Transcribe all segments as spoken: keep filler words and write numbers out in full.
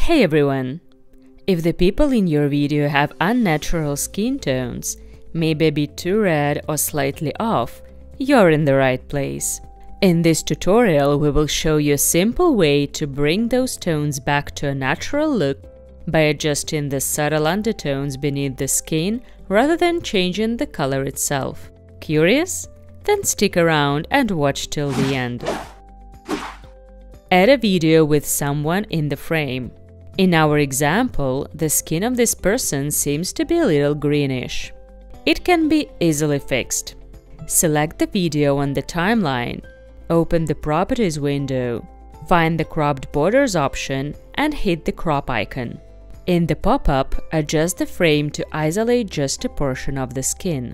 Hey everyone! If the people in your video have unnatural skin tones, maybe a bit too red or slightly off, you're in the right place. In this tutorial, we will show you a simple way to bring those tones back to a natural look by adjusting the subtle undertones beneath the skin rather than changing the color itself. Curious? Then stick around and watch till the end. Add a video with someone in the frame. In our example, the skin of this person seems to be a little greenish. It can be easily fixed. Select the video on the timeline, open the Properties window, find the Cropped Borders option and hit the crop icon. In the pop-up, adjust the frame to isolate just a portion of the skin.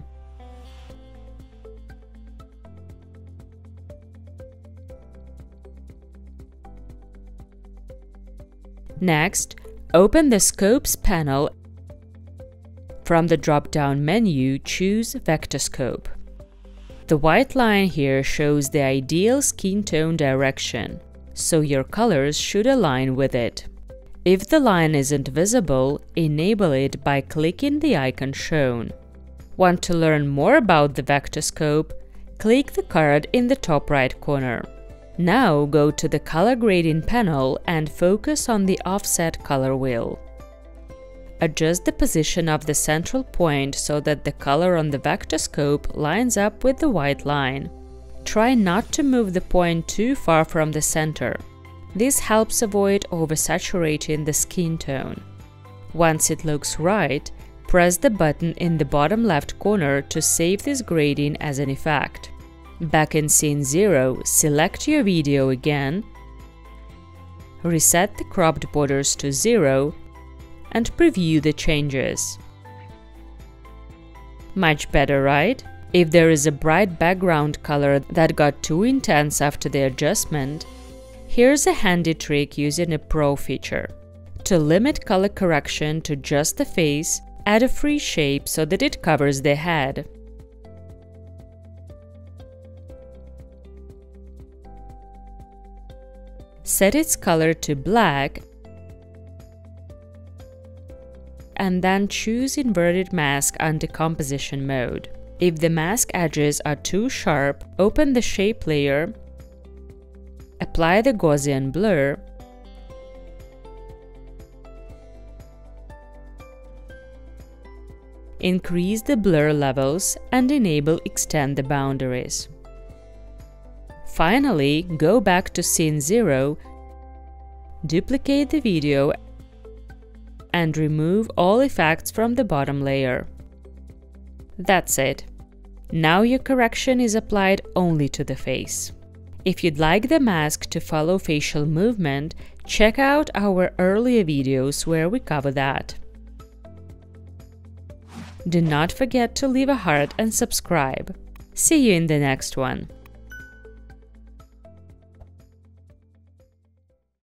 Next, open the Scopes panel. From the drop-down menu, choose Vector Scope. The white line here shows the ideal skin tone direction, so your colors should align with it. If the line isn't visible, enable it by clicking the icon shown. Want to learn more about the Vector Scope? Click the card in the top right corner. Now go to the Color Grading panel and focus on the Offset color wheel. Adjust the position of the central point so that the color on the Vector Scope lines up with the white line. Try not to move the point too far from the center. This helps avoid oversaturating the skin tone. Once it looks right, press the button in the bottom left corner to save this grading as an effect. Back in Scene zero, select your video again, reset the cropped borders to zero, and preview the changes. Much better, right? If there is a bright background color that got too intense after the adjustment, here's a handy trick using a Pro feature. To limit color correction to just the face, add a free shape so that it covers the head. Set its color to black and then choose Inverted Mask under Composition mode. If the mask edges are too sharp, open the Shape layer, apply the Gaussian blur, increase the blur levels and enable Extend the Boundaries. Finally, go back to Scene zero, duplicate the video and remove all effects from the bottom layer. That's it. Now your correction is applied only to the face. If you'd like the mask to follow facial movement, check out our earlier videos where we cover that. Do not forget to leave a heart and subscribe. See you in the next one.